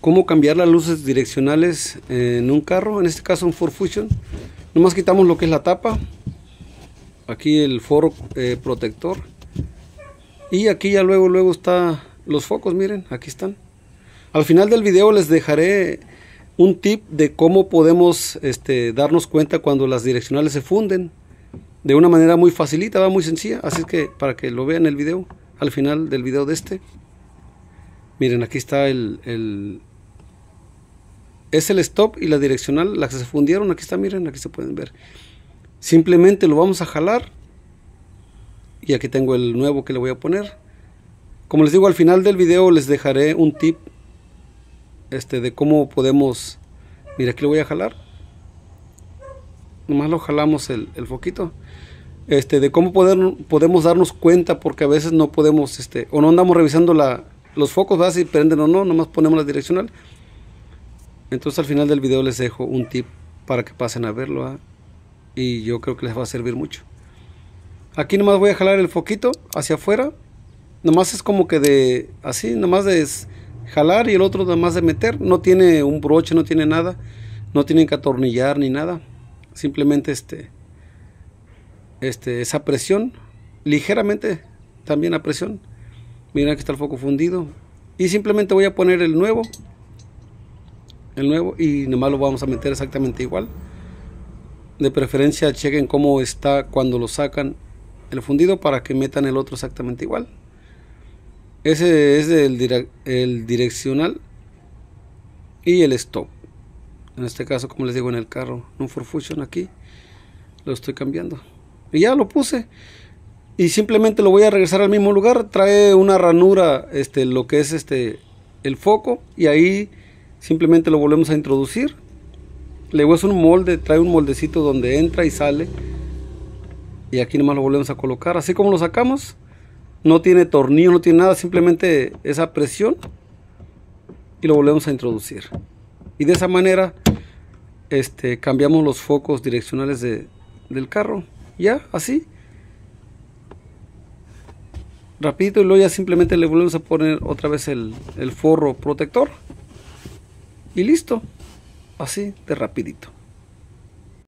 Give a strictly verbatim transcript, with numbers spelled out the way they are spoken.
cómo cambiar las luces direccionales en un carro, en este caso un Ford Fusion. Nomás quitamos lo que es la tapa, aquí el foro eh, protector, y aquí ya luego luego está los focos. Miren, aquí están. Al final del video les dejaré un tip de cómo podemos este, darnos cuenta cuando las direccionales se funden de una manera muy facilita, va muy sencilla, así que para que lo vean el video, al final del video de este. Miren, aquí está el, el es el stop y la direccional, las que se fundieron. Aquí está, miren, aquí se pueden ver. Simplemente lo vamos a jalar y aquí tengo el nuevo que le voy a poner. Como les digo, al final del video les dejaré un tip este de cómo podemos. Mira, aquí lo voy a jalar, nomás lo jalamos el, el foquito, este de cómo poder, podemos darnos cuenta, porque a veces no podemos este o no andamos revisando la, los focos, ¿verdad? Si prenden o no, nomás ponemos la direccional. Entonces al final del video les dejo un tip para que pasen a verlo, ¿verdad? Y yo creo que les va a servir mucho. Aquí nomás voy a jalar el foquito hacia afuera, nomás es como que de así, nomás de jalar, y el otro nomás de meter. No tiene un broche, no tiene nada, no tienen que atornillar ni nada, simplemente este este esa presión, ligeramente también a presión. Miren, aquí está el foco fundido, y simplemente voy a poner el nuevo el nuevo y nomás lo vamos a meter exactamente igual. De preferencia chequen cómo está cuando lo sacan el fundido para que metan el otro exactamente igual. Ese es el, dire el direccional y el stop. En este caso, como les digo, en el carro, un Ford Fusion, aquí lo estoy cambiando y ya lo puse, y simplemente lo voy a regresar al mismo lugar. Trae una ranura este lo que es este el foco, y ahí simplemente lo volvemos a introducir. Luego es un molde, trae un moldecito donde entra y sale, y aquí nomás lo volvemos a colocar así como lo sacamos. No tiene tornillo, no tiene nada, simplemente esa presión, y lo volvemos a introducir, y de esa manera este cambiamos los focos direccionales de, del carro. Ya así rapidito, y luego ya simplemente le volvemos a poner otra vez el, el forro protector y listo, así de rapidito.